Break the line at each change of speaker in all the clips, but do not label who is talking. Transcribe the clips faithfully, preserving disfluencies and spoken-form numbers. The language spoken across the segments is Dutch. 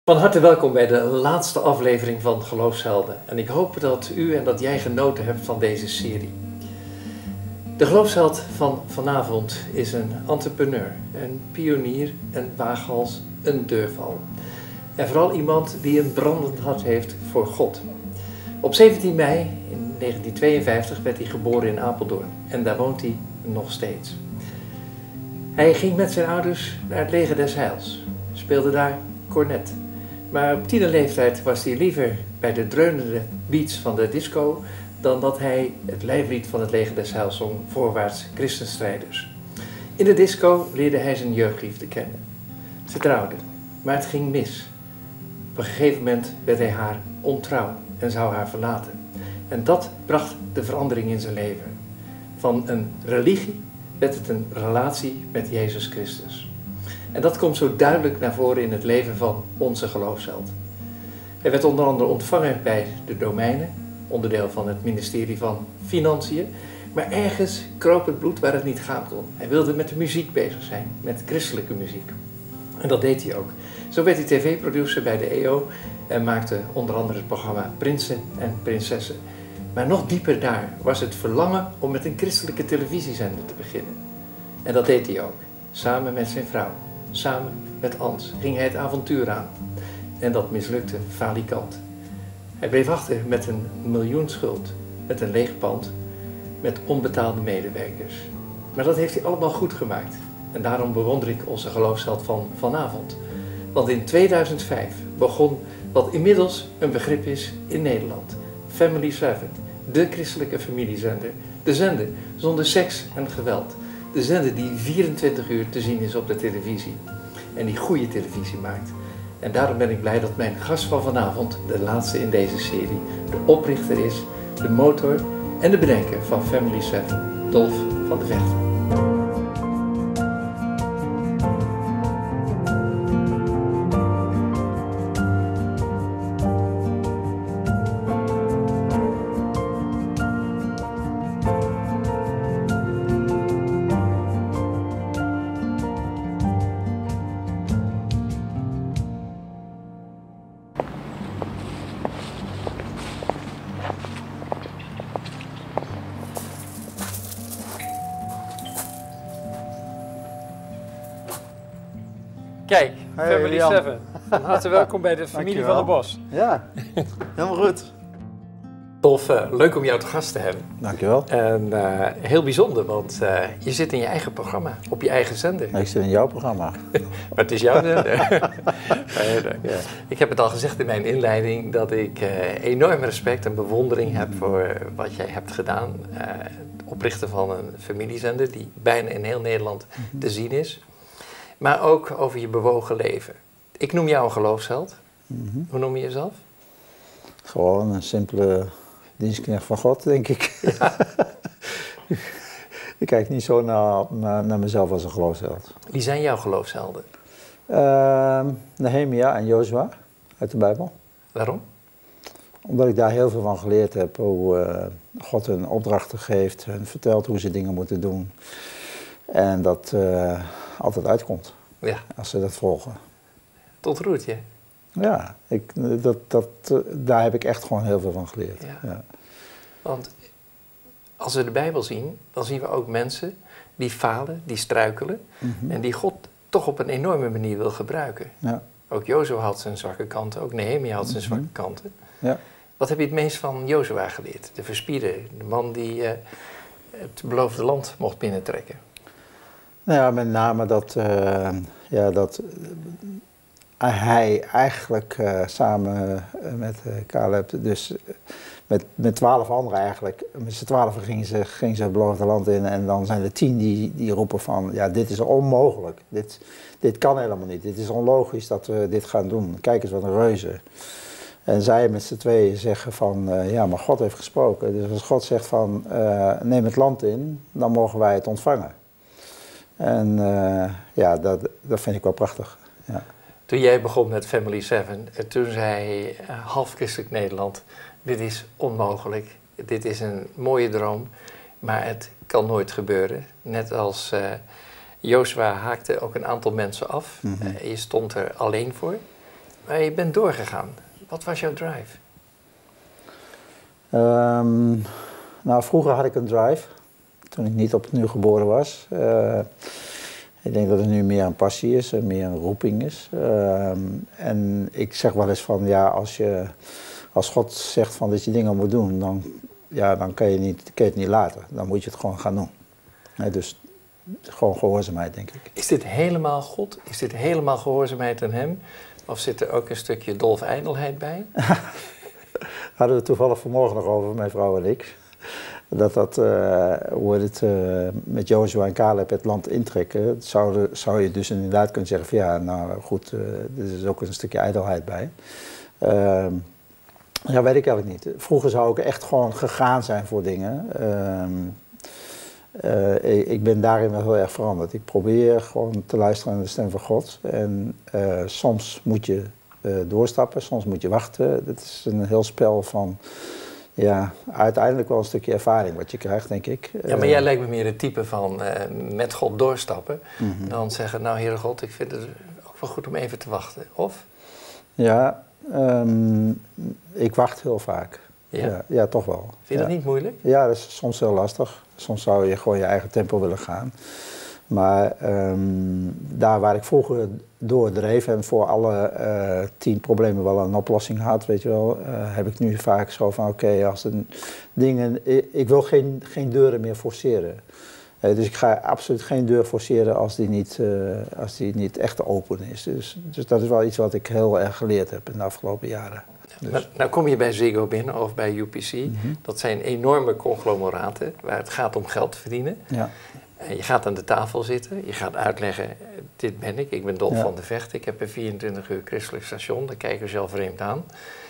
Van harte welkom bij de laatste aflevering van Geloofshelden. En ik hoop dat u en dat jij genoten hebt van deze serie. De geloofsheld van vanavond is een entrepreneur, een pionier, een waaghals, een deurval. En vooral iemand die een brandend hart heeft voor God. Op zeventien mei in negentien tweeënvijftig werd hij geboren in Apeldoorn en daar woont hij nog steeds. Hij ging met zijn ouders naar het leger des Heils, speelde daar cornet. Maar op tienerleeftijd was hij liever bij de dreunende beats van de disco dan dat hij het lijflied van het leger des Heils zong, Voorwaarts Christenstrijders. In de disco leerde hij zijn jeugdliefde kennen. Ze trouwden, maar het ging mis. Op een gegeven moment werd hij haar ontrouw en zou haar verlaten. En dat bracht de verandering in zijn leven. Van een religie werd het een relatie met Jezus Christus. En dat komt zo duidelijk naar voren in het leven van onze geloofsheld. Hij werd onder andere ontvangen bij de Domeinen, onderdeel van het ministerie van Financiën. Maar ergens kroop het bloed waar het niet gaan kon. Hij wilde met de muziek bezig zijn, met christelijke muziek. En dat deed hij ook. Zo werd hij tv-producer bij de E O en maakte onder andere het programma Prinsen en Prinsessen. Maar nog dieper daar was het verlangen om met een christelijke televisiezender te beginnen. En dat deed hij ook, samen met zijn vrouw. Samen met Ans ging hij het avontuur aan. En dat mislukte falikant. Hij bleef achter met een miljoen schuld, met een leeg pand, met onbetaalde medewerkers. Maar dat heeft hij allemaal goed gemaakt. En daarom bewonder ik onze geloofsheld van vanavond. Want in tweeduizend vijf begon wat inmiddels een begrip is in Nederland. Family seven, de christelijke familiezender. De zender zonder seks en geweld. De zender die vierentwintig uur te zien is op de televisie. En die goede televisie maakt. En daarom ben ik blij dat mijn gast van vanavond, de laatste in deze serie, de oprichter is, de motor en de bedenker van Family seven, Dolf van de Vechten. Kijk,
hey,
Family
Jan.
seven. Van harte welkom bij de familie van der Bos.
Ja, helemaal goed.
Dolf, uh, leuk om jou te gast te hebben.
Dankjewel.
En uh, heel bijzonder, want uh, je zit in je eigen programma, op je eigen zender.
Ik zit in jouw programma.
Maar het is jouw zender. Ja. Ik heb het al gezegd in mijn inleiding dat ik uh, enorm respect en bewondering heb voor wat jij hebt gedaan. Uh, het oprichten van een familiezender die bijna in heel Nederland mm-hmm. te zien is. Maar ook over je bewogen leven. Ik noem jou een geloofsheld. Mm-hmm. Hoe noem je jezelf?
Gewoon een simpele dienstknecht van God, denk ik. Ja. Ik kijk niet zo naar, naar, naar mezelf als een geloofsheld.
Wie zijn jouw geloofshelden?
Uh, Nehemia en Jozua uit de Bijbel.
Waarom?
Omdat ik daar heel veel van geleerd heb. Hoe uh, God hun opdrachten geeft, hun vertelt hoe ze dingen moeten doen. En dat uh, altijd uitkomt,
ja.
als ze dat volgen.
Het ontroert je?
Ja, ik, dat, dat, daar heb ik echt gewoon heel veel van geleerd.
Ja.
Ja.
Want als we de Bijbel zien, dan zien we ook mensen die falen, die struikelen. Mm-hmm. En die God toch op een enorme manier wil gebruiken. Ja. Ook Jozua had zijn zwakke kanten, ook Nehemia had zijn mm-hmm. zwakke kanten. Ja. Wat heb je het meest van Jozua geleerd? De verspieder, de man die uh, het beloofde land mocht binnentrekken.
Nou ja, met name dat, uh, ja, dat uh, hij eigenlijk uh, samen uh, met uh, Caleb, dus uh, met, met twaalf anderen eigenlijk, met z'n twaalf gingen ze, gingen ze het beloofde land in en dan zijn er tien die, die roepen van, ja, dit is onmogelijk, dit, dit kan helemaal niet, dit is onlogisch dat we dit gaan doen, kijk eens wat een reuze. En zij met z'n tweeën zeggen van, uh, ja, maar God heeft gesproken, dus als God zegt van, uh, neem het land in, dan mogen wij het ontvangen. En uh, ja, dat, dat vind ik wel prachtig. Ja.
Toen jij begon met Family seven, toen zei uh, half christelijk Nederland, dit is onmogelijk, dit is een mooie droom, maar het kan nooit gebeuren. Net als uh, Jozua haakte ook een aantal mensen af, mm-hmm. uh, je stond er alleen voor. Maar je bent doorgegaan. Wat was jouw drive?
Um, nou, vroeger had ik een drive, toen ik niet opnieuw geboren was. Uh, ik denk dat het nu meer een passie is, meer een roeping is. Um, en ik zeg wel eens van, ja, als, je, als God zegt van dat je dingen moet doen, dan, ja, dan kan, je niet, kan je het niet laten. Dan moet je het gewoon gaan doen. Nee, dus gewoon gehoorzaamheid, denk ik.
Is dit helemaal God? Is dit helemaal gehoorzaamheid aan hem? Of zit er ook een stukje dolf ijdelheid bij?
Hadden we toevallig vanmorgen nog over, mijn vrouw en ik. Dat dat, uh, hoe het, uh, met Joshua en Caleb het land intrekken, zou, zou je dus inderdaad kunnen zeggen van ja, nou goed, uh, er is ook een stukje ijdelheid bij. Uh, ja, weet ik eigenlijk niet. Vroeger zou ik echt gewoon gegaan zijn voor dingen. Uh, uh, ik ben daarin wel heel erg veranderd. Ik probeer gewoon te luisteren naar de stem van God. En uh, soms moet je uh, doorstappen, soms moet je wachten. Het is een heel spel van... Ja, uiteindelijk wel een stukje ervaring wat je krijgt, denk ik.
Ja, maar jij lijkt me meer het type van uh, met God doorstappen. Mm-hmm. Dan zeggen, nou Heere God, ik vind het ook wel goed om even te wachten. Of?
Ja, um, ik wacht heel vaak. Ja, ja, ja toch wel.
Vind je
ja.
dat niet moeilijk?
Ja, dat is soms heel lastig. Soms zou je gewoon je eigen tempo willen gaan. Maar um, daar waar ik vroeger doordreef en voor alle uh, tien problemen wel een oplossing had, weet je wel, uh, heb ik nu vaak zo van oké, okay, als er dingen, ik, ik wil geen, geen deuren meer forceren. Uh, dus ik ga absoluut geen deur forceren als die niet, uh, als die niet echt open is. Dus, dus dat is wel iets wat ik heel erg geleerd heb in de afgelopen jaren.
Dus. Nou, nou kom je bij Ziggo binnen of bij U P C. Mm-hmm. Dat zijn enorme conglomeraten waar het gaat om geld te verdienen. Ja. Je gaat aan de tafel zitten, je gaat uitleggen, dit ben ik, ik ben Dolf ja. van de Vecht, ik heb een vierentwintig uur christelijk station, daar kijken we zelf vreemd aan.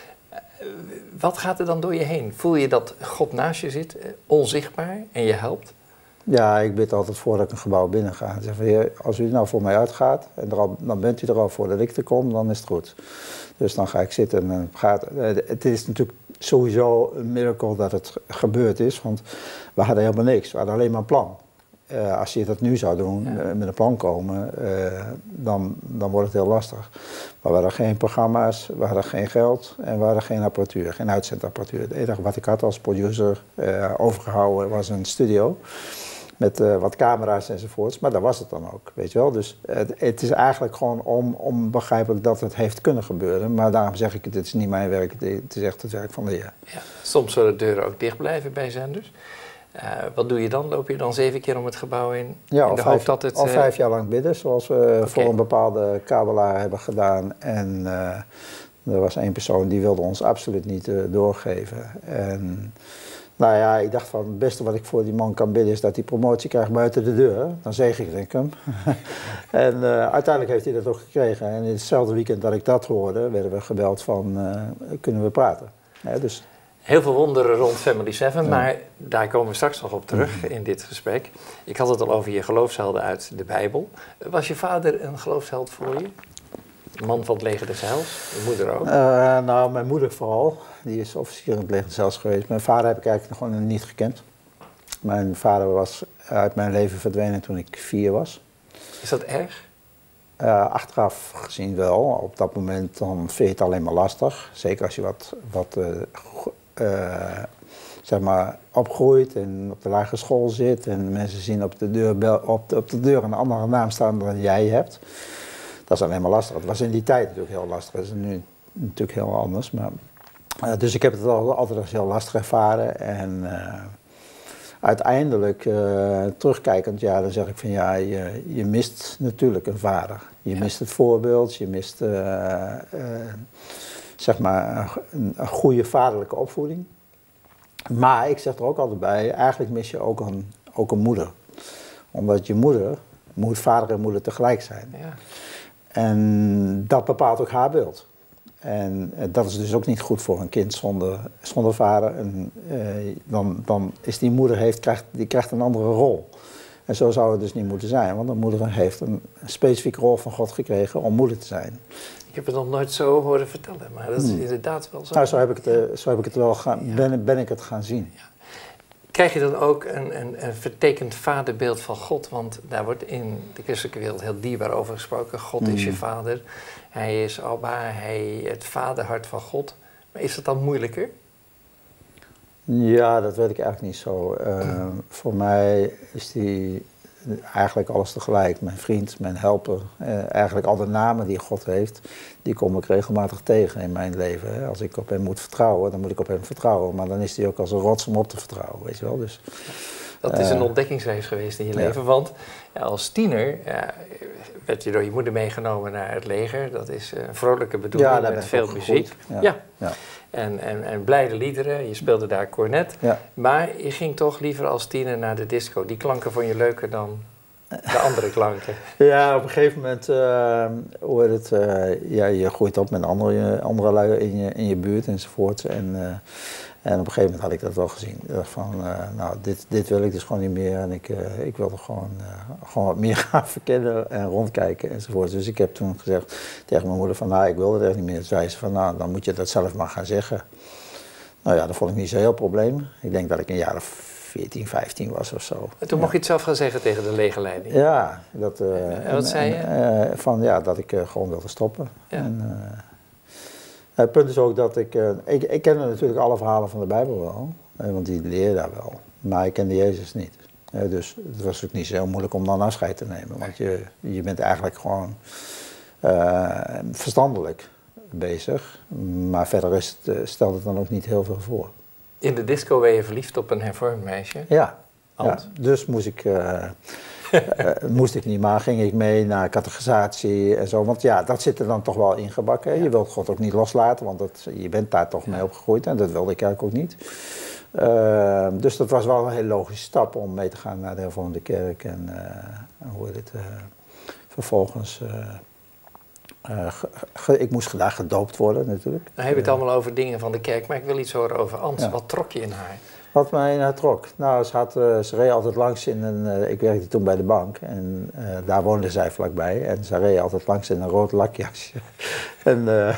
Wat gaat er dan door je heen? Voel je dat God naast je zit, onzichtbaar, en je helpt?
Ja, ik bid altijd voordat ik een gebouw binnen ga. Ik zeg van, heer, als u nou voor mij uitgaat, en er al, dan bent u er al voordat ik er kom, dan is het goed. Dus dan ga ik zitten en gaat, het is natuurlijk sowieso een miracle dat het gebeurd is, want we hadden helemaal niks, we hadden alleen maar een plan. Uh, als je dat nu zou doen, ja. uh, met een plan komen, uh, dan, dan wordt het heel lastig. Maar we hadden geen programma's, we hadden geen geld en we hadden geen apparatuur, geen uitzendapparatuur. Het enige wat ik had als producer uh, overgehouden was een studio met uh, wat camera's enzovoorts, maar dat was het dan ook, weet je wel. Dus uh, het is eigenlijk gewoon on, onbegrijpelijk dat het heeft kunnen gebeuren, maar daarom zeg ik, het is niet mijn werk, het is echt het werk van de Heer. Ja,
soms zullen de deuren ook dicht blijven bij zenders. Uh, wat doe je dan? Loop je dan zeven keer om het gebouw in?
Ja,
in
al,
de
vijf,
hoop dat het,
al
uh...
vijf jaar lang bidden, zoals we okay. voor een bepaalde kabelaar hebben gedaan. En uh, er was één persoon die wilde ons absoluut niet uh, doorgeven. En nou ja, ik dacht van het beste wat ik voor die man kan bidden is dat hij promotie krijgt buiten de deur. Dan zegen ik hem. En uh, uiteindelijk heeft hij dat ook gekregen. En in hetzelfde weekend dat ik dat hoorde, werden we gebeld van uh, kunnen we praten. Ja, dus...
Heel veel wonderen rond Family seven, ja. Maar daar komen we straks nog op terug in dit gesprek. Ik had het al over je geloofshelden uit de Bijbel. Was je vader een geloofsheld voor je? Een man van het leger des Heils? Je moeder ook?
Uh, nou, mijn moeder vooral. Die is officier in het leger des Heils geweest. Mijn vader heb ik eigenlijk nog gewoon niet gekend. Mijn vader was uit mijn leven verdwenen toen ik vier was.
Is dat erg?
Uh, achteraf gezien wel. Op dat moment dan vind je het alleen maar lastig. Zeker als je wat... wat uh, Uh, zeg maar opgroeit en op de lagere school zit en mensen zien op de deur, op de, op de deur een andere naam staan dan jij hebt. Dat is alleen maar lastig. Het was in die tijd natuurlijk heel lastig. Dat is nu natuurlijk heel anders. Maar, uh, dus ik heb het al, altijd als heel lastig ervaren. En uh, uiteindelijk, uh, terugkijkend, ja, dan zeg ik van ja, je, je mist natuurlijk een vader. Je ja. mist het voorbeeld, je mist... Uh, uh, zeg maar een, een goede vaderlijke opvoeding. Maar ik zeg er ook altijd bij, eigenlijk mis je ook een, ook een moeder. Omdat je moeder, moet vader en moeder tegelijk zijn. Ja. En dat bepaalt ook haar beeld. En dat is dus ook niet goed voor een kind zonder, zonder vader. En, eh, dan, dan is die moeder, heeft, krijgt, die krijgt een andere rol. En zo zou het dus niet moeten zijn, want een moeder heeft een specifieke rol van God gekregen om moeder te zijn.
Ik heb het nog nooit zo horen vertellen, maar dat is hmm. inderdaad wel zo.
Nou, zo heb ik het, zo heb ik het wel gaan, ja. ben, ben ik het gaan zien. Ja.
Krijg je dan ook een, een, een vertekend vaderbeeld van God? Want daar wordt in de christelijke wereld heel dierbaar over gesproken. God is je vader, hij is Abba, hij het vaderhart van God. Maar is dat dan moeilijker?
Ja, dat weet ik eigenlijk niet zo. Uh, voor mij is die eigenlijk alles tegelijk. Mijn vriend, mijn helper. Uh, eigenlijk al de namen die God heeft, die kom ik regelmatig tegen in mijn leven. Hè. Als ik op hem moet vertrouwen, dan moet ik op hem vertrouwen. Maar dan is hij ook als een rots om op te vertrouwen, weet je wel. Dus,
dat is
uh,
een ontdekkingsreis geweest in je
ja.
leven. Want ja, als tiener ja, werd je door je moeder meegenomen naar het leger. Dat is een vrolijke bedoeling
ja,
met veel muziek.
Ja.
Ja.
Ja.
En, en, en blijde liederen, je speelde daar cornet.
Ja.
Maar je ging toch liever als tiener naar de disco. Die klanken vond je leuker dan de andere klanken.
Ja, op een gegeven moment, uh, hoe heet het, uh, ja, je groeit op met andere, andere lui in je, in je buurt enzovoort. En, uh, en op een gegeven moment had ik dat wel gezien. Ik dacht van, uh, nou, dit, dit wil ik dus gewoon niet meer. En ik, uh, ik wilde gewoon, uh, gewoon wat meer gaan verkennen en rondkijken enzovoort. Dus ik heb toen gezegd tegen mijn moeder van, nou, ik wilde het echt niet meer. Toen zei ze van, nou, dan moet je dat zelf maar gaan zeggen. Nou ja, dat vond ik niet zo'n heel probleem. Ik denk dat ik een jaar of veertien, vijftien was of zo.
En toen
ja.
mocht je het zelf gaan zeggen tegen de legerleiding?
Ja. Dat, uh,
en wat zei je?
Uh, van ja, dat ik uh, gewoon wilde stoppen.
Ja.
En, uh, het punt is ook dat ik, uh, ik... Ik kende natuurlijk alle verhalen van de Bijbel wel. Uh, want die leer je daar wel. Maar ik kende Jezus niet. Uh, dus het was ook niet zo moeilijk om dan afscheid te nemen. Want je, je bent eigenlijk gewoon uh, verstandelijk bezig. Maar verder is het, uh, stelt het dan ook niet heel veel voor.
In de disco ben je verliefd op een hervormd meisje?
Ja, ja. Dus moest ik, uh, uh, moest ik niet, maar ging ik mee naar catechisatie en zo. Want ja, dat zit er dan toch wel ingebakken. Ja. Je wilt God ook niet loslaten, want dat, je bent daar toch ja. mee opgegroeid en dat wilde ik eigenlijk ook niet. Uh, dus dat was wel een hele logische stap om mee te gaan naar de hervormde kerk. En uh, hoe heet het, uh, vervolgens... Uh, Uh, ge, ge, ik moest daar gedoopt worden natuurlijk.
Dan heb je het allemaal over dingen van de kerk, maar ik wil iets horen over Ans.
Ja.
Wat trok je in haar?
Wat mij in haar trok? Nou, ze, had, uh, ze reed altijd langs in een... Uh, ik werkte toen bij de bank en uh, daar woonde zij vlakbij. En ze reed altijd langs in een rood lakjasje. en, uh,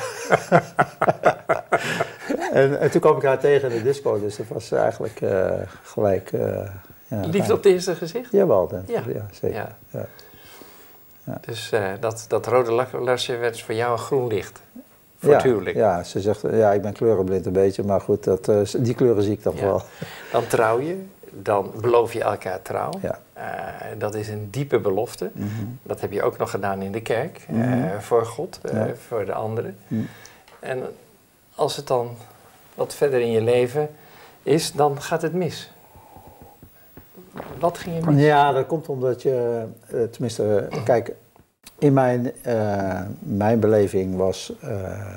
en, en toen kwam ik haar tegen in de disco, dus dat was eigenlijk uh, gelijk... Uh, ja,
liefde op het eerste gezicht?
Jawel, dan.
Ja.
ja, zeker.
Ja.
Ja.
Ja. Dus uh, dat, dat rode lasje werd voor jou een groen licht, voor het huwelijk.
Ja, ja, ze zegt, ja, ik ben kleurenblind een beetje, maar goed, dat, uh, die kleuren zie ik dan ja. wel.
Dan trouw je, dan beloof je elkaar trouw.
Ja.
Uh, dat is een diepe belofte.
Mm-hmm.
Dat heb je ook nog gedaan in de kerk,
mm-hmm.
uh, voor God, uh, ja. voor de anderen. Mm. En als het dan wat verder in je leven is, dan gaat het mis. Wat ging je mis?
Ja, dat komt omdat je, uh, tenminste, uh, kijk, in mijn, uh, mijn beleving was uh,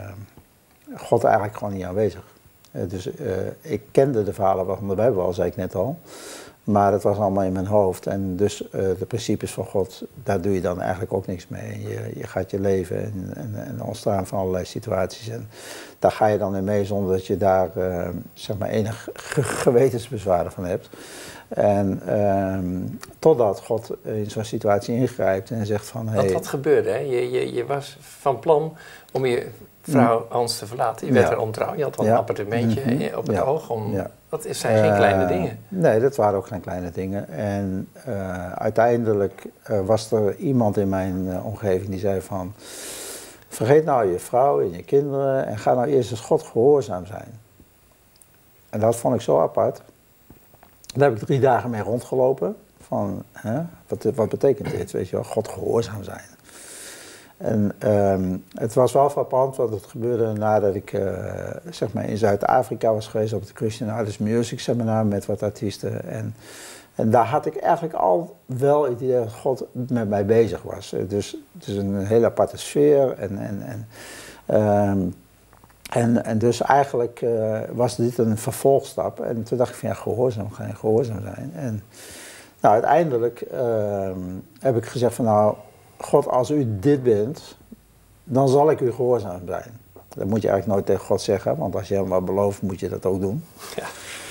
God eigenlijk gewoon niet aanwezig. Uh, dus uh, ik kende de verhalen van de Bijbel, zei ik net al, maar dat was allemaal in mijn hoofd. En dus uh, de principes van God, daar doe je dan eigenlijk ook niks mee. Je, je gaat je leven en, en, en ontstaan van allerlei situaties. En daar ga je dan in mee zonder dat je daar uh, zeg maar enig gewetensbezwaren van hebt. En um, totdat God in zo'n situatie ingrijpt en zegt van... Hey,
wat, wat gebeurde, hè? Je, je, je was van plan om je vrouw Hans te verlaten. Je werd
ja.
er ontrouw. Je had wel
ja.
een appartementje
mm-hmm.
op het
ja.
oog. Om,
ja.
Dat zijn geen uh, kleine dingen.
Nee, dat waren ook geen kleine dingen. En uh, uiteindelijk uh, was er iemand in mijn uh, omgeving die zei van... Vergeet nou je vrouw en je kinderen en ga nou eerst eens God gehoorzaam zijn. En dat vond ik zo apart. Daar heb ik drie dagen mee rondgelopen. Van, hè, wat, wat betekent dit, weet je wel, God gehoorzaam zijn. En um, het was wel frappant, want het gebeurde nadat ik uh, zeg maar in Zuid-Afrika was geweest op het Christian Artist Music Seminar met wat artiesten. En, en daar had ik eigenlijk al wel het idee dat God met mij bezig was. Dus het is een hele aparte sfeer en... en, en um, En, en dus eigenlijk uh, was dit een vervolgstap. En toen dacht ik van ja, gehoorzaam gaan, gehoorzaam zijn. En nou, uiteindelijk uh, heb ik gezegd van nou, God, als u dit bent, dan zal ik u gehoorzaam zijn. Dat moet je eigenlijk nooit tegen God zeggen, want als je hem wat belooft, moet je dat ook doen. Ja.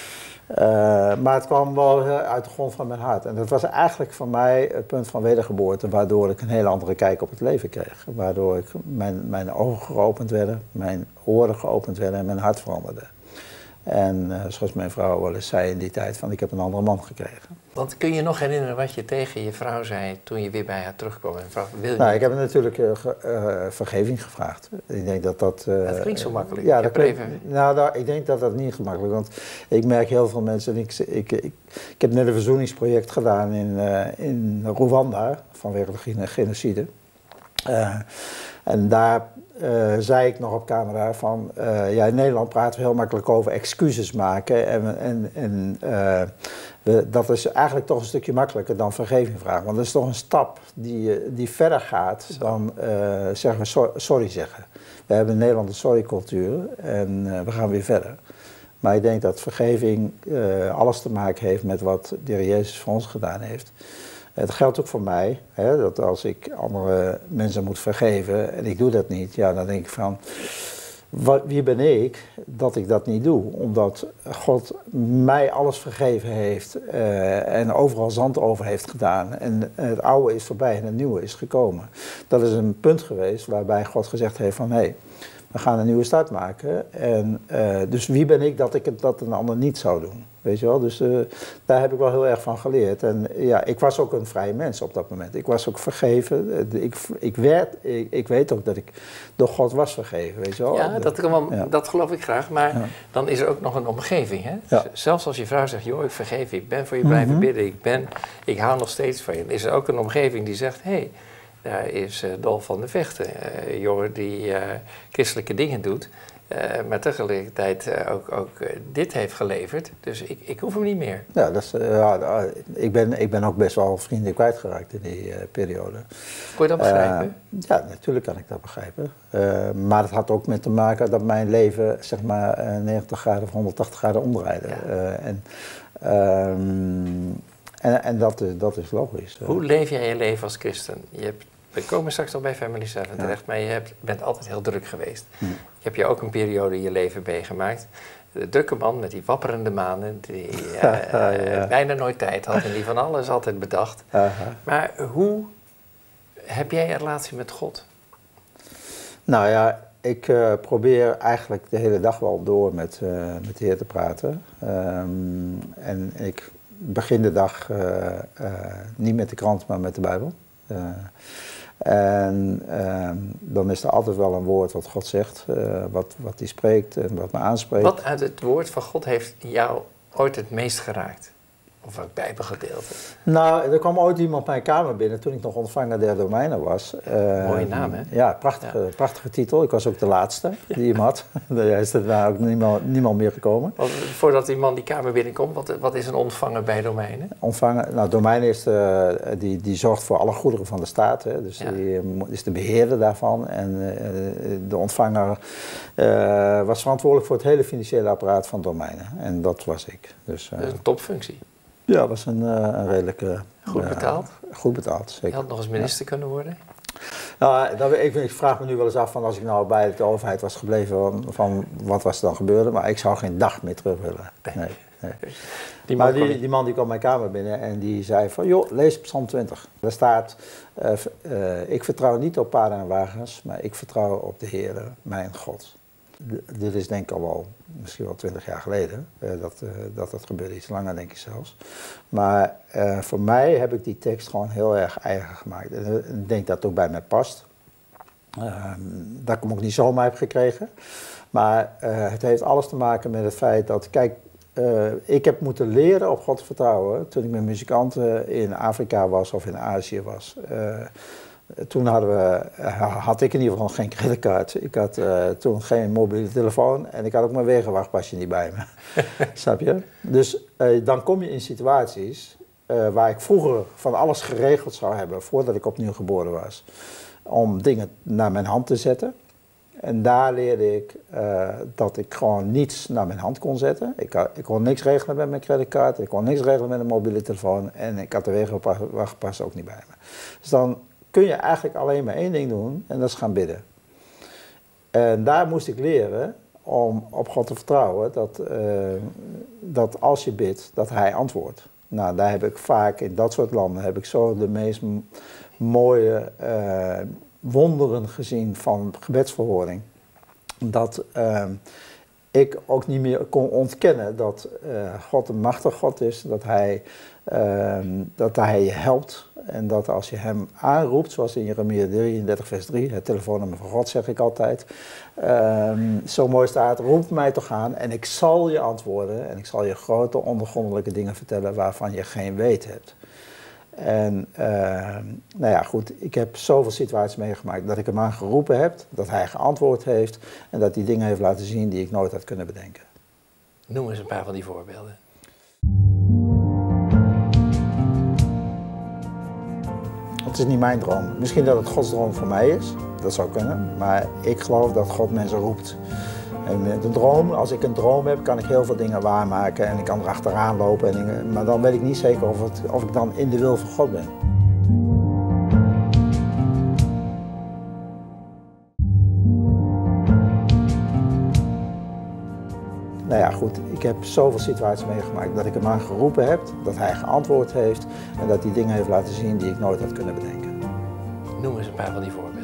Uh, maar het kwam wel uit de grond van mijn hart. En dat was eigenlijk voor mij het punt van wedergeboorte, waardoor ik een hele andere kijk op het leven kreeg. Waardoor ik mijn, mijn ogen geopend werden, mijn oren geopend werden en mijn hart veranderde. En uh, zoals mijn vrouw wel eens zei in die tijd, van ik heb een andere man gekregen.
Want kun je nog herinneren wat je tegen je vrouw zei toen je weer bij haar terugkwam? En vrouw, wil je
nou, ik heb natuurlijk uh, ge, uh, vergeving gevraagd. Ik denk dat dat... Uh,
dat klinkt zo makkelijk.
Ja, dat klinkt,
even...
nou, nou, ik denk dat dat niet gemakkelijk is. Want ik merk heel veel mensen... Ik, ik, ik, ik heb net een verzoeningsproject gedaan in, uh, in Rwanda vanwege de genocide. Uh, en daar uh, zei ik nog op camera van... Uh, ja, in Nederland praten we heel makkelijk over excuses maken. En, en, en uh, we, dat is eigenlijk toch een stukje makkelijker dan vergeving vragen. Want dat is toch een stap die, die verder gaat dan uh, zeggen we so, sorry zeggen. We hebben in Nederland een sorry-cultuur en uh, we gaan weer verder. Maar ik denk dat vergeving uh, alles te maken heeft met wat de Heer Jezus voor ons gedaan heeft. Het geldt ook voor mij, hè, dat als ik andere mensen moet vergeven en ik doe dat niet, ja, dan denk ik van, wat, wie ben ik dat ik dat niet doe? Omdat God mij alles vergeven heeft uh, en overal zand over heeft gedaan. En het oude is voorbij en het nieuwe is gekomen. Dat is een punt geweest waarbij God gezegd heeft van, hé, hey, we gaan een nieuwe start maken. En, uh, dus wie ben ik dat ik het dat een ander niet zou doen? Weet je wel? Dus uh, daar heb ik wel heel erg van geleerd. En ja, ik was ook een vrije mens op dat moment. Ik was ook vergeven. Ik, ik, werd, ik, ik weet ook dat ik door God was vergeven. Weet je wel?
Ja, dat, kan wel,
ja.
dat geloof ik graag. Maar
ja.
dan is er ook nog een omgeving. Hè?
Ja.
Zelfs als je vrouw zegt, joh, ik vergeef je. Ik ben voor je blijven mm-hmm. bidden. Ik, ben, ik hou nog steeds van je. Dan is er ook een omgeving die zegt, hé, hey, daar is uh, Dolf van de Vechten. Uh, jongen die uh, christelijke dingen doet. Uh, maar tegelijkertijd uh, ook, ook uh, dit heeft geleverd. Dus ik, ik hoef hem niet meer.
Ja, dat is, uh, ja ik, ben, ik ben ook best wel vrienden kwijtgeraakt in die uh, periode.
Kon je dat begrijpen?
Uh, ja, natuurlijk kan ik dat begrijpen. Uh, maar het had ook met te maken dat mijn leven zeg maar uh, negentig graden of honderdtachtig graden omdraaide. Ja. Uh, en, um, en, en dat, is, dat is logisch.
Hoe leef jij je leven als christen? Je hebt, we komen straks nog bij Family Seven terecht, ja. maar je hebt, bent altijd heel druk geweest. Hm. Ik heb je ook een periode in je leven meegemaakt. De drukke man met die wapperende manen, die uh, ja, ja. bijna nooit tijd had en die van alles altijd bedacht. Uh-huh. Maar hoe heb jij een relatie met God?
Nou ja, ik uh, probeer eigenlijk de hele dag wel door met, uh, met de Heer te praten. Um, en ik begin de dag uh, uh, niet met de krant, maar met de Bijbel. Uh, En uh, dan is er altijd wel een woord wat God zegt, uh, wat, wat hij spreekt en wat me aanspreekt.
Wat uit het woord van God heeft jou ooit het meest geraakt? Of welk Bijbelgedeelte?
Nou, er kwam ooit iemand mijn kamer binnen toen ik nog ontvanger der domeinen was. Uh,
Mooie naam, hè?
Ja, prachtige, ja. prachtige titel. Ik was ook de laatste die hem had. Daar is er daar ook niemand, niemand meer gekomen.
Want voordat die man die kamer binnenkomt, wat, wat is een ontvanger bij domeinen?
Ontvanger, nou, domeinen is de, die, die zorgt voor alle goederen van de staat. Hè. Dus ja. die is de beheerder daarvan. En uh, de ontvanger uh, was verantwoordelijk voor het hele financiële apparaat van domeinen. En dat was ik. Dus, uh,
dat is een topfunctie.
Ja, dat was een, uh, een redelijke...
Goed betaald?
Uh, goed betaald, zeker.
Je had nog eens minister ja. kunnen worden?
Nou, dat, ik, ik vraag me nu wel eens af van als ik nou bij de overheid was gebleven, van, van wat was er dan gebeurd, maar ik zou geen dag meer terug willen. Nee, nee. Die maar die, die man die kwam mijn kamer binnen en die zei van, joh, lees Psalm twintig. Daar staat, uh, uh, ik vertrouw niet op paarden en wagens, maar ik vertrouw op de Heere, mijn God. D- dit is denk ik al wel, misschien wel twintig jaar geleden, uh, dat, uh, dat dat gebeurde, iets langer denk ik zelfs. Maar uh, voor mij heb ik die tekst gewoon heel erg eigen gemaakt. En uh, ik denk dat het ook bij mij past. Uh, dat ik hem ook niet zomaar heb gekregen. Maar uh, het heeft alles te maken met het feit dat, kijk, uh, ik heb moeten leren op God te vertrouwen toen ik met muzikanten in Afrika was of in Azië was. Uh, Toen hadden we, had ik in ieder geval geen creditcard. Ik had uh, toen geen mobiele telefoon en ik had ook mijn wegenwachtpasje niet bij me. Snap je? Dus uh, dan kom je in situaties uh, waar ik vroeger van alles geregeld zou hebben voordat ik opnieuw geboren was. Om dingen naar mijn hand te zetten. En daar leerde ik uh, dat ik gewoon niets naar mijn hand kon zetten. Ik, had, ik kon niks regelen met mijn creditcard, ik kon niks regelen met een mobiele telefoon en ik had de wegenwachtpas ook niet bij me. Dus dan kun je eigenlijk alleen maar één ding doen en dat is gaan bidden. En daar moest ik leren om op God te vertrouwen dat, uh, dat als je bidt, dat Hij antwoordt. Nou, daar heb ik vaak, in dat soort landen, heb ik zo de meest m- mooie uh, wonderen gezien van gebedsverhoring. Dat uh, ik ook niet meer kon ontkennen dat uh, God een machtig God is, dat hij, uh, dat hij je helpt en dat als je hem aanroept, zoals in Jeremia drieëndertig vers drie, het telefoonnummer van God zeg ik altijd, uh, zo mooi staat, roep mij toch aan en ik zal je antwoorden en ik zal je grote ondergrondelijke dingen vertellen waarvan je geen weet hebt. En uh, nou ja, goed, ik heb zoveel situaties meegemaakt dat ik hem aangeroepen heb, dat hij geantwoord heeft en dat hij dingen heeft laten zien die ik nooit had kunnen bedenken.
Noem eens een paar van die voorbeelden.
Het is niet mijn droom. Misschien dat het Gods droom voor mij is, dat zou kunnen, maar ik geloof dat God mensen roept. En met een droom, als ik een droom heb, kan ik heel veel dingen waarmaken en ik kan erachteraan lopen. En dingen, maar dan weet ik niet zeker of, het, of ik dan in de wil van God ben. Nou ja, goed, ik heb zoveel situaties meegemaakt dat ik hem aangeroepen heb, dat hij geantwoord heeft en dat hij dingen heeft laten zien die ik nooit had kunnen bedenken.
Noem eens een paar van die voorbeelden.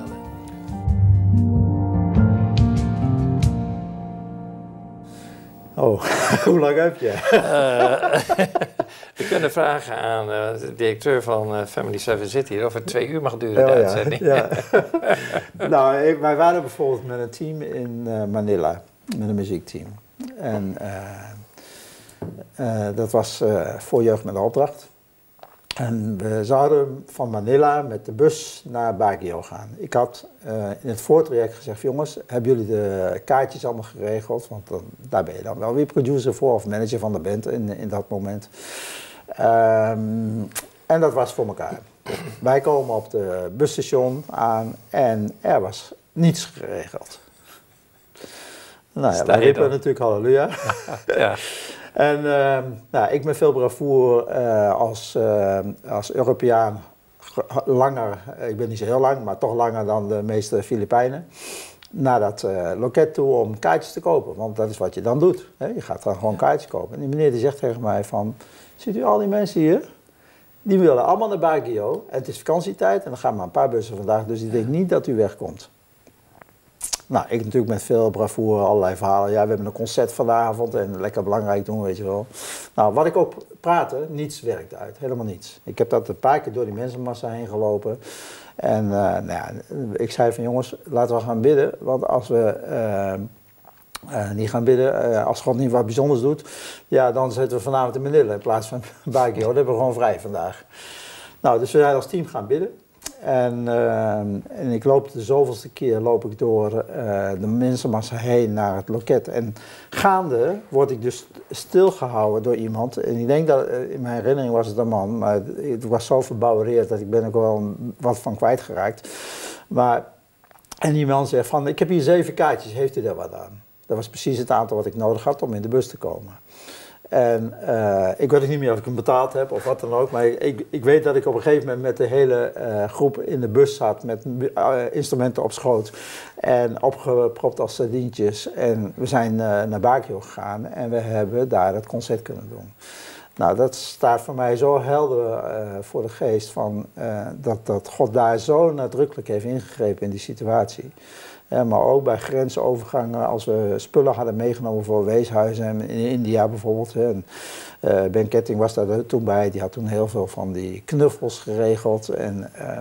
Oh, hoe lang heb je?
Uh, we kunnen vragen aan uh, de directeur van uh, Family Seven City of het twee uur mag duren, de
oh,
uitzending.
Ja, ja. Nou, ik, wij waren bijvoorbeeld met een team in uh, Manila, met een muziekteam. En uh, uh, dat was uh, voor Jeugd met de Opdracht. En we zouden van Manila met de bus naar Baguio gaan. Ik had uh, in het voortraject gezegd, jongens, hebben jullie de kaartjes allemaal geregeld? Want dan, daar ben je dan wel weer producer voor of manager van de band in, in dat moment. Um, en dat was voor elkaar. Wij komen op de busstation aan en er was niets geregeld. Nou ja, wij riepen natuurlijk halleluja.
Ja.
En uh, nou, ik met veel bravoure uh, als, uh, als Europeaan, langer, ik ben niet zo heel lang, maar toch langer dan de meeste Filipijnen, naar dat uh, loket toe om kaartjes te kopen. Want dat is wat je dan doet. Hè? Je gaat dan gewoon kaartjes kopen. En die meneer die zegt tegen mij van, ziet u al die mensen hier? Die willen allemaal naar Baguio. En het is vakantietijd en er gaan maar een paar bussen vandaag, dus ik denk niet dat u wegkomt. Nou, ik natuurlijk met veel bravoure allerlei verhalen. Ja, we hebben een concert vanavond en lekker belangrijk doen, weet je wel. Nou, wat ik ook praatte, niets werkt uit. Helemaal niets. Ik heb dat een paar keer door die mensenmassa heen gelopen. En uh, nou ja, ik zei van jongens, laten we gaan bidden. Want als we uh, uh, niet gaan bidden, uh, als God niet wat bijzonders doet, ja, dan zitten we vanavond in Manila in plaats van Baguio. Dan hebben we gewoon vrij vandaag. Nou, dus we zijn als team gaan bidden. En, uh, en ik loop de zoveelste keer loop ik door uh, de mensenmassa heen naar het loket. En gaande word ik dus stilgehouden door iemand. En ik denk dat, uh, in mijn herinnering was het een man, maar het, het was zo verbouwereerd dat ik ben ook wel wat van kwijtgeraakt. Maar, en die man zegt van, ik heb hier zeven kaartjes, heeft u daar wat aan? Dat was precies het aantal wat ik nodig had om in de bus te komen. En uh, ik weet niet meer of ik hem betaald heb of wat dan ook, maar ik, ik weet dat ik op een gegeven moment met de hele uh, groep in de bus zat met uh, instrumenten op schoot en opgepropt als sardientjes. En we zijn uh, naar Baguio gegaan en we hebben daar het concert kunnen doen. Nou, dat staat voor mij zo helder uh, voor de geest van, uh, dat, dat God daar zo nadrukkelijk heeft ingegrepen in die situatie. Ja, maar ook bij grensovergangen, als we spullen hadden meegenomen voor weeshuizen in India bijvoorbeeld. En, uh, Ben Ketting was daar toen bij, die had toen heel veel van die knuffels geregeld. En, uh,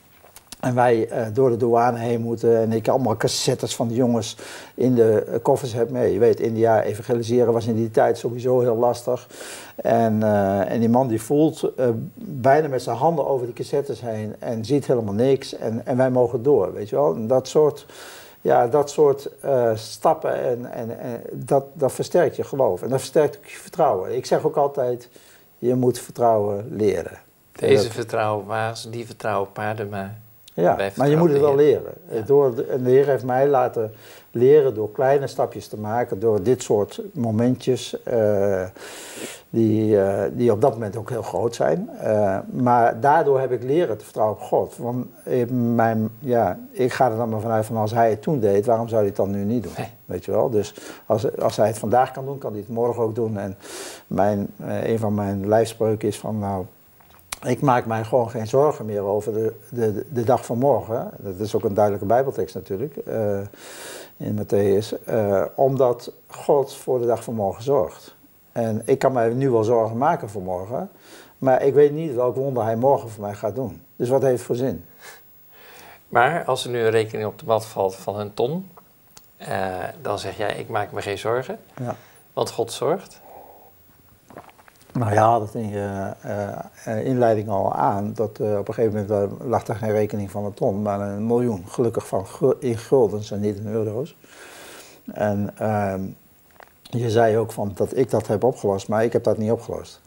en wij uh, door de douane heen moeten en ik allemaal cassettes van de jongens in de uh, koffers heb mee. Je weet, India evangeliseren was in die tijd sowieso heel lastig. En, uh, en die man die voelt uh, bijna met zijn handen over die cassettes heen en ziet helemaal niks. En, en wij mogen door, weet je wel. En dat soort... Ja, dat soort uh, stappen en, en, en dat, dat versterkt je geloof en dat versterkt ook je vertrouwen. Ik zeg ook altijd, je moet vertrouwen leren.
Deze
dat,
vertrouwen waas, die vertrouwen paarden, maar...
Ja, maar je moet het wel leren. Ja. Door de, en de Heer heeft mij laten leren door kleine stapjes te maken, door dit soort momentjes uh, die, uh, die op dat moment ook heel groot zijn. Uh, maar daardoor heb ik leren te vertrouwen op God. Want mijn, ja, ik ga er dan maar vanuit van als hij het toen deed, waarom zou hij het dan nu niet doen? Nee. Weet je wel? Dus als, als hij het vandaag kan doen, kan hij het morgen ook doen. En mijn, uh, een van mijn lijfspreuken is van nou... ik maak mij gewoon geen zorgen meer over de, de, de dag van morgen. Dat is ook een duidelijke Bijbeltekst natuurlijk, uh, in Matthäus. Uh, omdat God voor de dag van morgen zorgt. En ik kan mij nu wel zorgen maken voor morgen, maar ik weet niet welk wonder hij morgen voor mij gaat doen. Dus wat heeft het voor zin?
Maar als er nu een rekening op de mat valt van een ton, uh, dan zeg jij, ik maak me geen zorgen,
ja.
Want God zorgt.
Nou ja, dat in je uh, inleiding al aan, dat uh, op een gegeven moment uh, lag er geen rekening van een ton, maar een miljoen, gelukkig van in guldens en niet in euro's. En uh, je zei ook van dat ik dat heb opgelost, maar ik heb dat niet opgelost.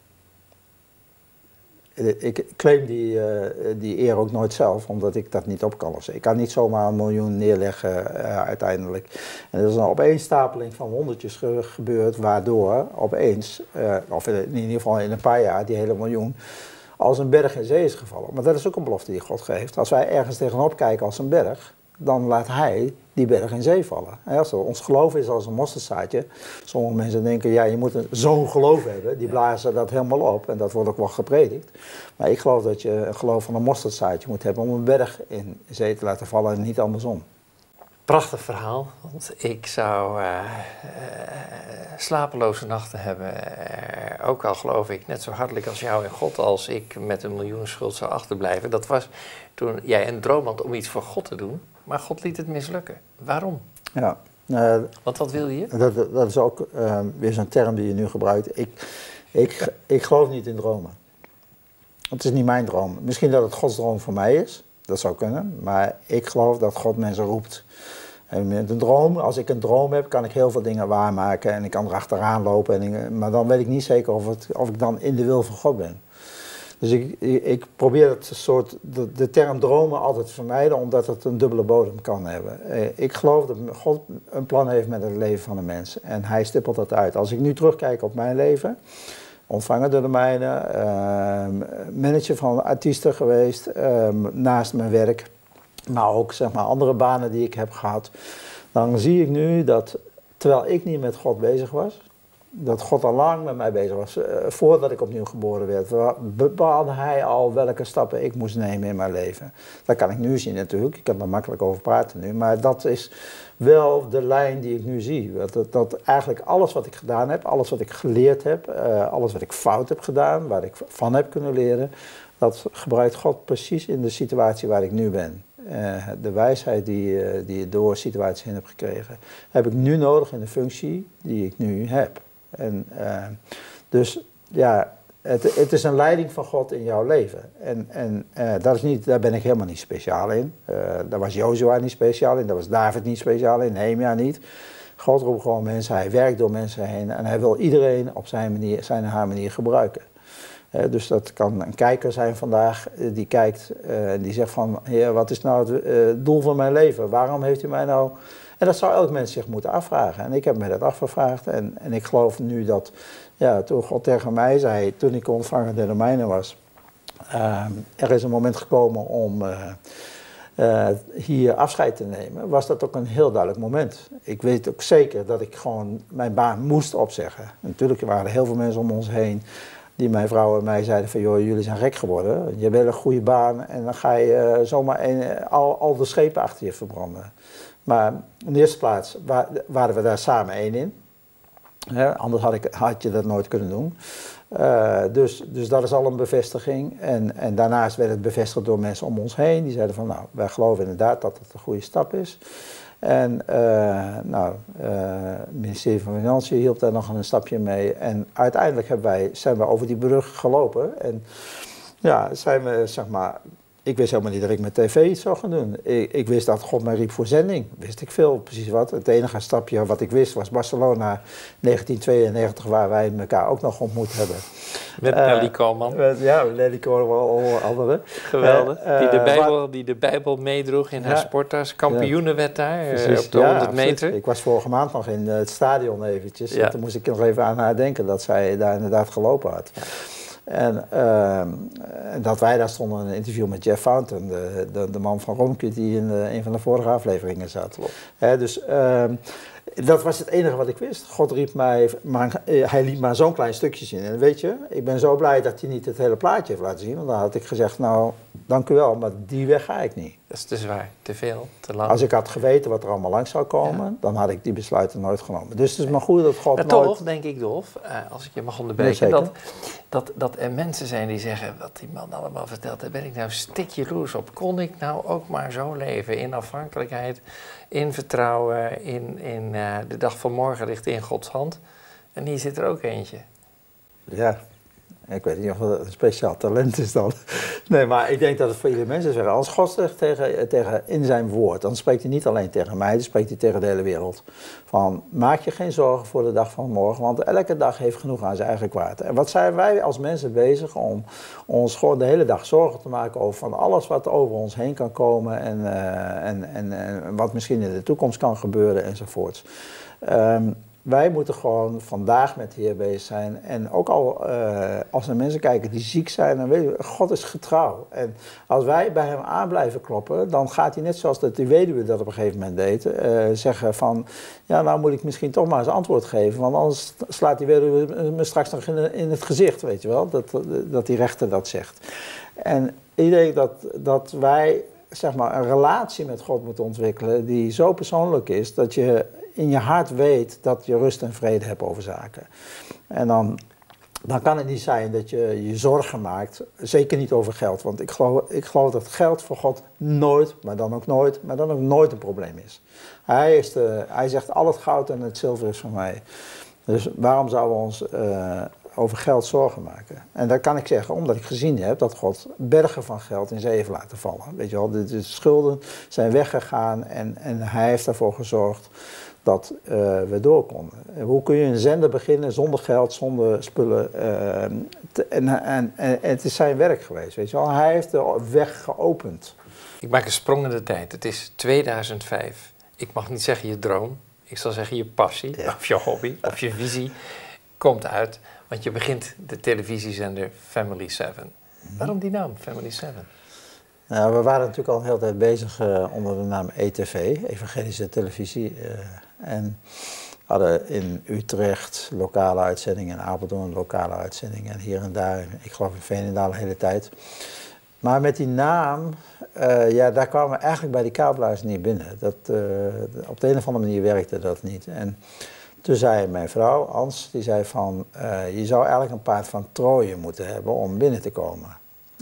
Ik claim die, uh, die eer ook nooit zelf, omdat ik dat niet op kan lossen. Ik kan niet zomaar een miljoen neerleggen uh, uiteindelijk. En er is een opeenstapeling van wondertjes ge gebeurd, waardoor opeens, uh, of in ieder geval in een paar jaar, die hele miljoen als een berg in zee is gevallen. Maar dat is ook een belofte die God geeft. Als wij ergens tegenop kijken als een berg, dan laat hij die berg in zee vallen. En als ons geloof is als een mosterdzaadje. Sommige mensen denken, ja, je moet zo'n geloof hebben. Die blazen dat helemaal op en dat wordt ook wel gepredikt. Maar ik geloof dat je een geloof van een mosterdzaadje moet hebben om een berg in zee te laten vallen en niet andersom.
Prachtig verhaal, want ik zou uh, uh, slapeloze nachten hebben. Uh, ook al geloof ik net zo hartelijk als jou in God als ik met een miljoen schuld zou achterblijven. Dat was toen jij een droom had om iets voor God te doen, maar God liet het mislukken. Waarom?
Ja. Uh,
Want wat wil je?
Dat, dat is ook uh, weer zo'n term die je nu gebruikt. Ik, ik, ik geloof niet in dromen. Het is niet mijn droom. Misschien dat het Gods droom voor mij is. Dat zou kunnen. Maar ik geloof dat God mensen roept. En met een droom, als ik een droom heb, kan ik heel veel dingen waarmaken. En ik kan er achteraan lopen. En ik, maar dan weet ik niet zeker of, het, of ik dan in de wil van God ben. Dus ik, ik probeer het soort, de, de term dromen altijd te vermijden, omdat het een dubbele bodem kan hebben. Ik geloof dat God een plan heeft met het leven van een mens. En hij stippelt dat uit. Als ik nu terugkijk op mijn leven, ontvangen door de mijne, uh, manager van artiesten geweest, uh, naast mijn werk, maar ook zeg maar andere banen die ik heb gehad, dan zie ik nu dat, terwijl ik niet met God bezig was, dat God al lang met mij bezig was. Uh, voordat ik opnieuw geboren werd, bepaalde hij al welke stappen ik moest nemen in mijn leven. Dat kan ik nu zien natuurlijk, ik kan er makkelijk over praten nu, maar dat is wel de lijn die ik nu zie. Dat, dat eigenlijk alles wat ik gedaan heb, alles wat ik geleerd heb, uh, alles wat ik fout heb gedaan, waar ik van heb kunnen leren, dat gebruikt God precies in de situatie waar ik nu ben. Uh, de wijsheid die, uh, die je door situaties heen heb gekregen, heb ik nu nodig in de functie die ik nu heb. En, uh, dus ja, het, het is een leiding van God in jouw leven. En, en uh, dat is niet, daar ben ik helemaal niet speciaal in. Uh, daar was Jozua niet speciaal in, daar was David niet speciaal in, Nehemia niet. God roept gewoon mensen, hij werkt door mensen heen en hij wil iedereen op zijn, manier, zijn en haar manier gebruiken. Uh, dus dat kan een kijker zijn vandaag uh, die kijkt en uh, die zegt van, Heer, wat is nou het uh, doel van mijn leven? Waarom heeft u mij nou... En dat zou elk mens zich moeten afvragen. En ik heb me dat afgevraagd. En, en ik geloof nu dat, ja, toen God tegen mij zei, toen ik ontvanger der Romeinen was, uh, er is een moment gekomen om uh, uh, hier afscheid te nemen, was dat ook een heel duidelijk moment. Ik weet ook zeker dat ik gewoon mijn baan moest opzeggen. Natuurlijk waren er heel veel mensen om ons heen die mijn vrouw en mij zeiden van, joh, jullie zijn gek geworden. Je wil een goede baan en dan ga je uh, zomaar een, al, al de schepen achter je verbranden. Maar in de eerste plaats waren we daar samen één in. He, anders had, ik, had je dat nooit kunnen doen. Uh, dus, dus dat is al een bevestiging. En, en daarnaast werd het bevestigd door mensen om ons heen. Die zeiden van, nou, wij geloven inderdaad dat het een goede stap is. En uh, nou, uh, het ministerie van Financiën hielp daar nog een stapje mee. En uiteindelijk hebben wij, zijn we over die brug gelopen. En ja, zijn we, zeg maar... Ik wist helemaal niet dat ik met tv iets zou gaan doen. Ik, ik wist dat God mij riep voor zending. Wist ik veel, precies wat. Het enige stapje wat ik wist was Barcelona negentien tweeënnegentig, waar wij elkaar ook nog ontmoet hebben.
Met uh, Nelly Koolman.
Met, ja, Nelly Koolman, anderen.
Geweldig.
Uh,
die, de
uh,
Bijbel,
wat,
die de Bijbel meedroeg in
ja,
haar sporttas. Kampioenen werd daar
ja,
uh, op de honderd
ja,
meter.
Ik was vorige maand nog in het stadion eventjes.
Ja.
En toen moest ik nog even aan haar denken dat zij daar inderdaad gelopen had. Ja. En uh, dat wij daar stonden in een interview met Jeff Fountain, de, de, de man van Romke die in de, een van de vorige afleveringen zat. He, dus uh, Dat was het enige wat ik wist. God riep mij, maar hij liet maar zo'n klein stukje zien. En weet je, ik ben zo blij dat hij niet het hele plaatje heeft laten zien. Want dan had ik gezegd, nou, dank u wel, maar die weg ga ik niet.
Dat is te zwaar, te veel, te lang.
Als ik had geweten wat er allemaal langs zou komen, ja. dan had ik die besluiten nooit genomen. Dus het is maar goed dat God
maar
nooit...
toch, denk ik, Dolf, uh, als ik je mag onderbreken, dat, dat, dat er mensen zijn die zeggen, wat die man allemaal vertelt, daar ben ik nou stik jaloers op. Kon ik nou ook maar zo leven, in afhankelijkheid, in vertrouwen, in, in uh, de dag van morgen ligt in Gods hand. En hier zit er ook eentje.
Ja. Ik weet niet of het een speciaal talent is dan. Nee, maar ik denk dat het voor iedere mens is. Als God zegt tegen, tegen, in zijn woord, dan spreekt hij niet alleen tegen mij, dan spreekt hij tegen de hele wereld. Van, maak je geen zorgen voor de dag van morgen, want elke dag heeft genoeg aan zijn eigen kwaad. En wat zijn wij als mensen bezig om ons gewoon de hele dag zorgen te maken over van alles wat over ons heen kan komen en, uh, en, en, en wat misschien in de toekomst kan gebeuren enzovoorts. Um, Wij moeten gewoon vandaag met de Heer bezig zijn. En ook al uh, als er mensen kijken die ziek zijn, dan weten we, God is getrouw. En als wij bij hem aan blijven kloppen, dan gaat hij net zoals dat die weduwe dat op een gegeven moment deed, uh, zeggen van, ja, nou moet ik misschien toch maar eens antwoord geven, want anders slaat die weduwe me straks nog in, in het gezicht, weet je wel, dat, dat die rechter dat zegt. En ik denk dat, dat wij, zeg maar, een relatie met God moeten ontwikkelen die zo persoonlijk is, dat je in je hart weet dat je rust en vrede hebt over zaken. En dan, dan kan het niet zijn dat je je zorgen maakt, zeker niet over geld. Want ik geloof, ik geloof dat geld voor God nooit, maar dan ook nooit, maar dan ook nooit een probleem is. Hij, is de, hij zegt, al het goud en het zilver is van mij. Dus waarom zouden we ons uh, over geld zorgen maken? En dat kan ik zeggen, omdat ik gezien heb dat God bergen van geld in zee heeft laten vallen. Weet je wel, de, de schulden zijn weggegaan en, en hij heeft ervoor gezorgd dat uh, we door konden. Hoe kun je een zender beginnen zonder geld, zonder spullen? Uh, te, en, en, en het is zijn werk geweest, weet je wel. Hij heeft de weg geopend.
Ik maak een sprong in de tijd. Het is tweeduizend vijf. Ik mag niet zeggen je droom. Ik zal zeggen je passie, ja. of je hobby, of je visie komt uit. Want je begint de televisiezender Family seven. Mm-hmm. Waarom die naam, Family seven?
Nou, we waren natuurlijk al een hele tijd bezig uh, onder de naam E T V, Evangelische Televisie. Uh, en hadden in Utrecht lokale uitzendingen, in Apeldoorn lokale uitzendingen. En hier en daar, ik geloof in Veenendaal de hele tijd. Maar met die naam, uh, ja, daar kwamen we eigenlijk bij die kabelaars niet binnen. Dat, uh, op de een of andere manier werkte dat niet. En toen zei mijn vrouw, Ans, die zei van, uh, je zou eigenlijk een paard van Troje moeten hebben om binnen te komen.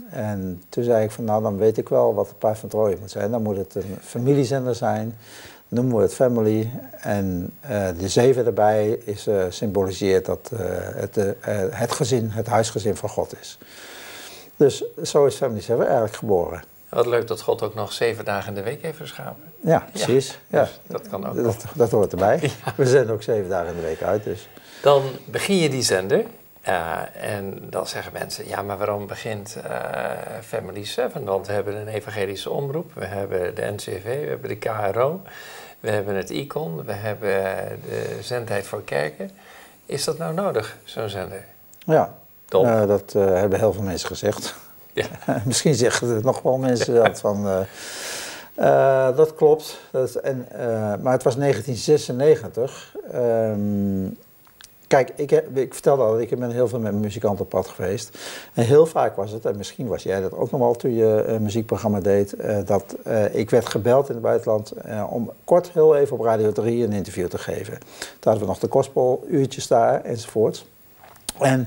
En toen zei ik van, nou dan weet ik wel wat het paard van Troje moet zijn. Dan moet het een familiezender zijn, noemen we het Family. En uh, de zeven erbij is uh, symboliseert dat uh, het, uh, het gezin, het huisgezin van God is. Dus zo is Family seven eigenlijk geboren.
Wat leuk dat God ook nog zeven dagen in de week heeft geschapen.
Ja, precies. Ja,
ja. Dus dat kan ook.
Dat, dat hoort erbij. Ja. We zenden ook zeven dagen in de week uit. Dus.
Dan begin je die zender. Uh, en dan zeggen mensen, ja, maar waarom begint uh, Family seven? Want we hebben een evangelische omroep, we hebben de N C V, we hebben de K R O, we hebben het Icon, we hebben de zendtijd voor kerken. Is dat nou nodig, zo'n zender?
Ja, uh, dat uh, hebben heel veel mensen gezegd. Ja. Misschien zeggen er nog wel mensen dat van... Uh, uh, dat klopt. Dat, en, uh, maar het was negentien zesennegentig. Um, Kijk, ik, heb, ik vertelde al, ik ben heel veel met muzikanten op pad geweest. En heel vaak was het, en misschien was jij dat ook nog wel toen je een muziekprogramma deed, uh, dat uh, ik werd gebeld in het buitenland uh, om kort heel even op Radio drie een interview te geven. Toen hadden we nog de gospeluurtjes daar enzovoort. En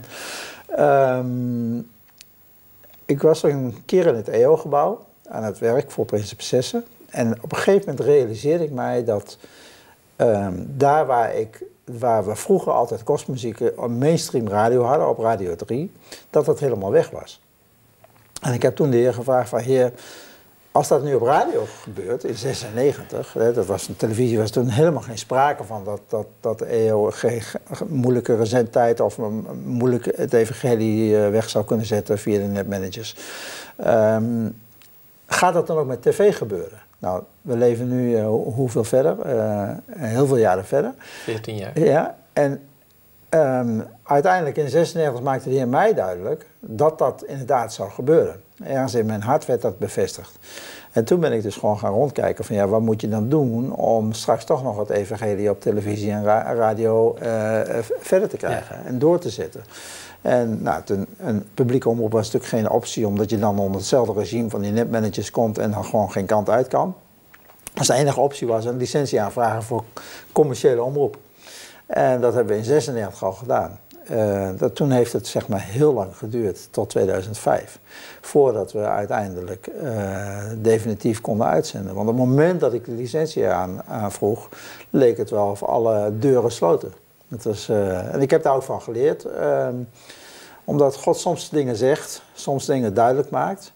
um, ik was een keer in het E O-gebouw aan het werk voor Prinsenprinsesse. En op een gegeven moment realiseerde ik mij dat um, daar waar ik... waar we vroeger altijd gospelmuziek op mainstream radio hadden, op Radio drie, dat dat helemaal weg was. En ik heb toen de heer gevraagd van, heer, als dat nu op radio gebeurt, in zesennegentig, hè, dat was een televisie, was toen helemaal geen sprake van dat, dat, dat de E O geen moeilijke recenttijd of moeilijk het evangelie weg zou kunnen zetten via de netmanagers. Um, gaat dat dan ook met tv gebeuren? Nou, we leven nu uh, hoeveel verder? Uh, heel veel jaren verder.
veertien jaar.
Ja, en um, uiteindelijk in zesennegentig maakte de heer mij duidelijk dat dat inderdaad zou gebeuren. Ergens in mijn hart werd dat bevestigd. En toen ben ik dus gewoon gaan rondkijken van ja, wat moet je dan doen om straks toch nog het evangelie op televisie en ra radio uh, verder te krijgen, ja, en door te zetten. En nou, ten, een publieke omroep was natuurlijk geen optie, omdat je dan onder hetzelfde regime van die netmanagers komt en dan gewoon geen kant uit kan. Dus de enige optie was een licentie aanvragen voor commerciële omroep. En dat hebben we in zesennegentig al gedaan. Uh, dat, toen heeft het zeg maar heel lang geduurd, tot tweeduizend vijf, voordat we uiteindelijk uh, definitief konden uitzenden. Want op het moment dat ik de licentie aan, aanvroeg, leek het wel of alle deuren sloten. Het was, uh, en ik heb daar ook van geleerd, uh, omdat God soms dingen zegt, soms dingen duidelijk maakt,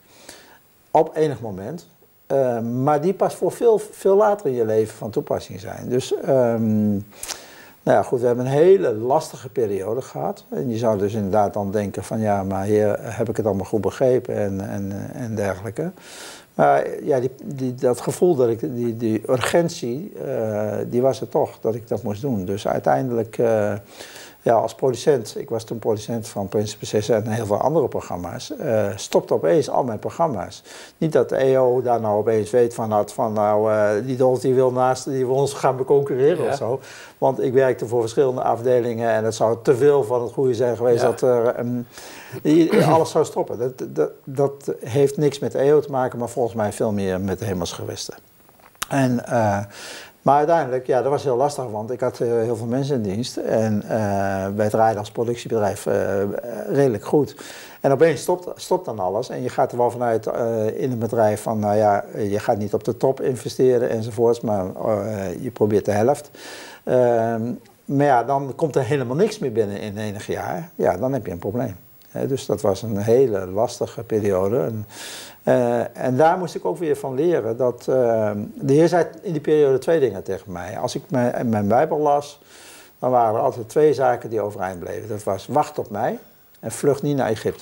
op enig moment. Uh, maar die pas voor veel, veel later in je leven van toepassing zijn. Dus um, nou ja, goed, we hebben een hele lastige periode gehad. En je zou dus inderdaad dan denken van ja, maar heer, heb ik het allemaal goed begrepen en, en, en dergelijke. Maar ja, die, die, dat gevoel, dat ik, die, die urgentie, uh, die was er toch, dat ik dat moest doen. Dus uiteindelijk, uh, ja, als producent, ik was toen producent van Prinses en heel veel andere programma's, uh, stopte opeens al mijn programma's. Niet dat de E O daar nou opeens weet van, had, van nou, uh, die Dolf die wil naast, die wil ons gaan beconcurreren, ja, of zo. Want ik werkte voor verschillende afdelingen en het zou te veel van het goede zijn geweest, ja, dat er um, alles zou stoppen. Dat, dat, dat heeft niks met de E O te maken, maar volgens mij veel meer met de hemelsgewesten. En uh, Maar uiteindelijk, ja, dat was heel lastig, want ik had uh, heel veel mensen in dienst. En uh, wij draaiden als productiebedrijf uh, redelijk goed. En opeens stopt, stopt dan alles. En je gaat er wel vanuit uh, in het bedrijf van, nou ja, je gaat niet op de top investeren enzovoorts, maar uh, je probeert de helft. Uh, maar ja, dan komt er helemaal niks meer binnen in enig jaar. Ja, dan heb je een probleem. He, dus dat was een hele lastige periode. En, uh, en daar moest ik ook weer van leren. Dat, uh, de Heer zei in die periode twee dingen tegen mij. Als ik mijn, mijn Bijbel las, dan waren er altijd twee zaken die overeind bleven. Dat was wacht op mij en vlucht niet naar Egypte.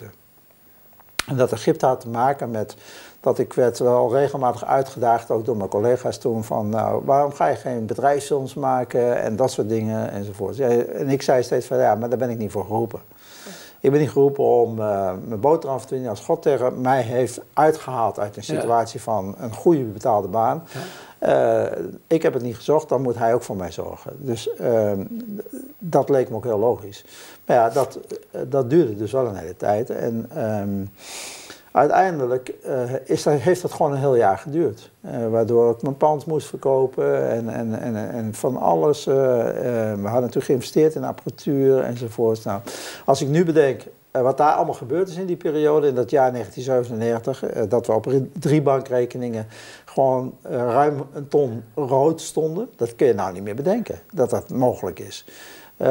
En dat Egypte had te maken met dat ik werd wel regelmatig uitgedaagd, ook door mijn collega's toen, van nou, waarom ga je geen bedrijfsfilms maken en dat soort dingen enzovoort. Ja, en ik zei steeds van ja, maar daar ben ik niet voor geroepen. Ik ben niet geroepen om uh, mijn boterham te verdienen als God tegen mij heeft uitgehaald uit een situatie, ja, van een goede betaalde baan. Ja. Uh, ik heb het niet gezocht, dan moet hij ook voor mij zorgen. Dus uh, dat leek me ook heel logisch. Maar ja, dat, uh, dat duurde dus wel een hele tijd. En um, uiteindelijk uh, is dat, heeft dat gewoon een heel jaar geduurd. Uh, waardoor ik mijn pand moest verkopen en, en, en, en van alles. Uh, uh, we hadden natuurlijk geïnvesteerd in apparatuur enzovoort. Nou, als ik nu bedenk uh, wat daar allemaal gebeurd is in die periode, in dat jaar negentien zevenennegentig, uh, dat we op drie bankrekeningen gewoon uh, ruim een ton rood stonden. Dat kun je nou niet meer bedenken, dat dat mogelijk is. Uh,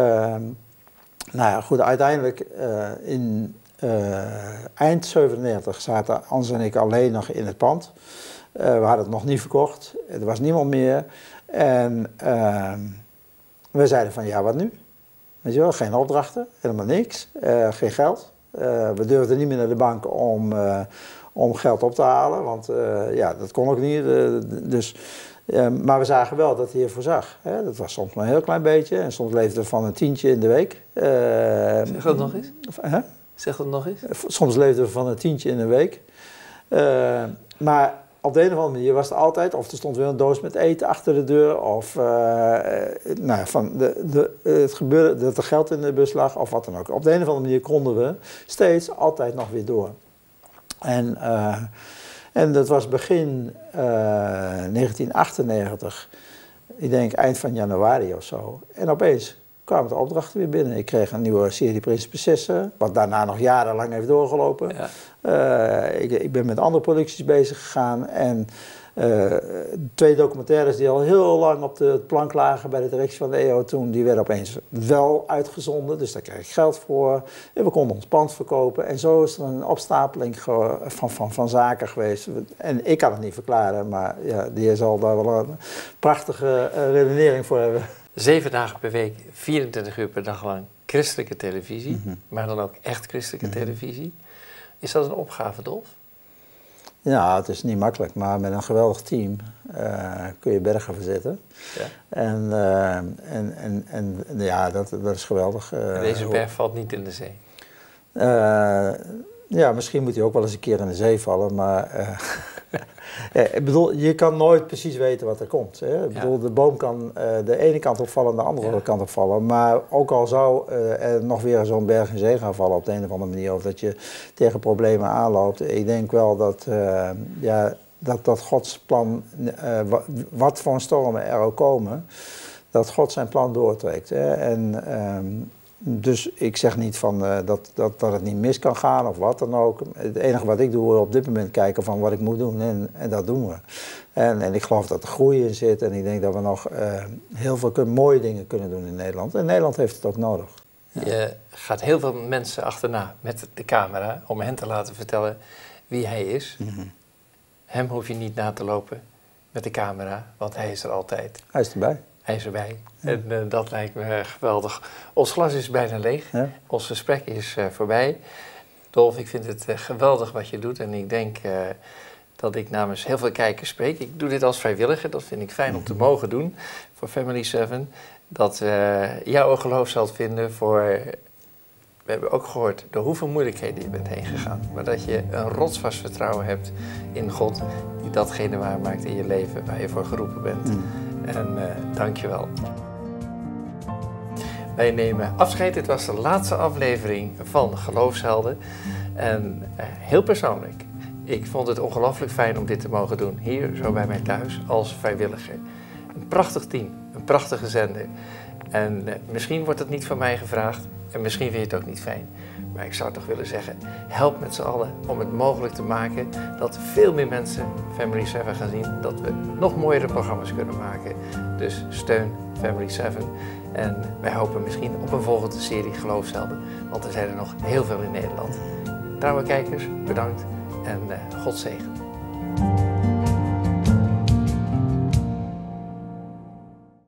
nou ja, goed, uiteindelijk uh, in Uh, eind zevenennegentig zaten Ans en ik alleen nog in het pand. Uh, we hadden het nog niet verkocht. Er was niemand meer. En uh, we zeiden van ja, wat nu? Weet je wel, geen opdrachten, helemaal niks. Uh, geen geld. Uh, we durfden niet meer naar de bank om, uh, om geld op te halen. Want uh, ja, dat kon ook niet. Uh, dus, uh, maar we zagen wel dat hij ervoor zag. Hè? Dat was soms maar een heel klein beetje. En soms leefden we van een tientje in de week. Uh,
zeg dat nog eens?
Huh?
Zeg dat nog eens?
Soms leefden we van een tientje in een week. Uh, maar op de een of andere manier was het altijd, of er stond weer een doos met eten achter de deur, of uh, nou ja, van de, de, het gebeurde dat er geld in de bus lag, of wat dan ook. Op de een of andere manier konden we steeds altijd nog weer door. En, uh, en dat was begin uh, negentien achtennegentig, ik denk eind van januari of zo. En opeens kwamen de opdrachten weer binnen. Ik kreeg een nieuwe serie Prinsessen, wat daarna nog jarenlang heeft doorgelopen. Ja. Uh, ik, ik ben met andere producties bezig gegaan en uh, twee documentaires die al heel lang op de plank lagen bij de directie van de E O toen, die werden opeens wel uitgezonden, dus daar kreeg ik geld voor. En we konden ons pand verkopen en zo is er een opstapeling van, van, van zaken geweest. En ik kan het niet verklaren, maar ja, die heer zal daar wel een prachtige uh, redenering voor hebben.
Zeven dagen per week, vierentwintig uur per dag lang christelijke televisie, mm-hmm. maar dan ook echt christelijke mm-hmm. televisie. Is dat een opgave, Dolf?
Ja, het is niet makkelijk, maar met een geweldig team uh, kun je bergen verzetten. Ja. En, uh, en, en, en ja, dat, dat is geweldig. Uh,
Deze berg valt niet in de zee?
Uh, ja, misschien moet hij ook wel eens een keer in de zee vallen, maar uh, ja, ik bedoel, je kan nooit precies weten wat er komt. Hè? Ik bedoel, ja. de boom kan uh, de ene kant opvallen en de andere ja. kant opvallen, maar ook al zou uh, er nog weer zo'n berg in zee gaan vallen op de een of andere manier, of dat je tegen problemen aanloopt, ik denk wel dat, uh, ja, dat, dat Gods plan, uh, wat voor stormen er ook komen, dat God zijn plan doortrekt. Hè? En, um, Dus ik zeg niet van, uh, dat, dat, dat het niet mis kan gaan of wat dan ook. Het enige wat ik doe is op dit moment kijken van wat ik moet doen en, en dat doen we. En, en ik geloof dat er groei in zit en ik denk dat we nog uh, heel veel kun, mooie dingen kunnen doen in Nederland. En Nederland heeft het ook nodig.
Ja. Je gaat heel veel mensen achterna met de camera om hen te laten vertellen wie hij is. Mm-hmm. Hem hoef je niet na te lopen met de camera, want hij is er altijd.
Hij is erbij.
Hij is erbij. Ja. En uh, dat lijkt me geweldig. Ons glas is bijna leeg. Ja. Ons gesprek is uh, voorbij. Dolf, ik vind het uh, geweldig wat je doet. En ik denk uh, dat ik namens heel veel kijkers spreek. Ik doe dit als vrijwilliger. Dat vind ik fijn mm-hmm. om te mogen doen voor Family seven. Dat uh, jou een geloofsheld vinden voor... We hebben ook gehoord door hoeveel moeilijkheden je bent heen gegaan. Maar dat je een rotsvast vertrouwen hebt in God. Die datgene waarmaakt in je leven waar je voor geroepen bent. Mm. En uh, dank je wel. Wij nemen afscheid. Dit was de laatste aflevering van Geloofshelden. En uh, heel persoonlijk. Ik vond het ongelooflijk fijn om dit te mogen doen. Hier, zo bij mij thuis, als vrijwilliger. Een prachtig team. Een prachtige zender. En uh, misschien wordt het niet van mij gevraagd. En misschien vind je het ook niet fijn. Maar ik zou toch willen zeggen, help met z'n allen om het mogelijk te maken dat veel meer mensen Family seven gaan zien. Dat we nog mooiere programma's kunnen maken. Dus steun Family seven. En wij hopen misschien op een volgende serie Geloofshelden. Want er zijn er nog heel veel in Nederland. Trouwe kijkers, bedankt en uh, God zegen.